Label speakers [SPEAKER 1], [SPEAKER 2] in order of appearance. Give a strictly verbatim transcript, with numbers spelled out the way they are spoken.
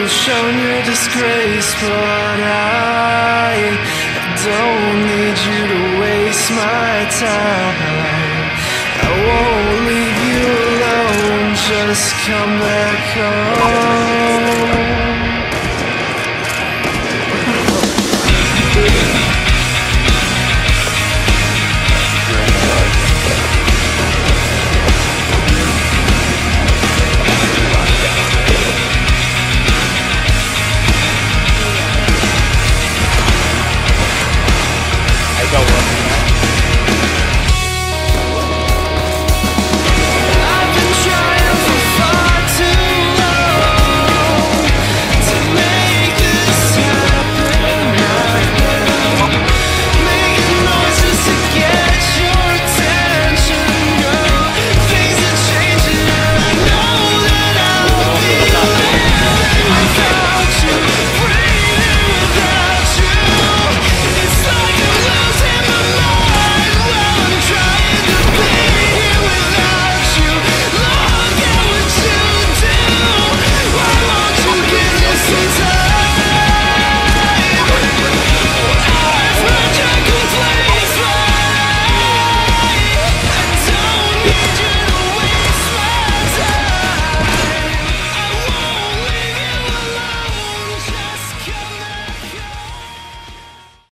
[SPEAKER 1] you've shown your disgrace, but I don't need you to waste my time. I won't leave you alone, just come back home.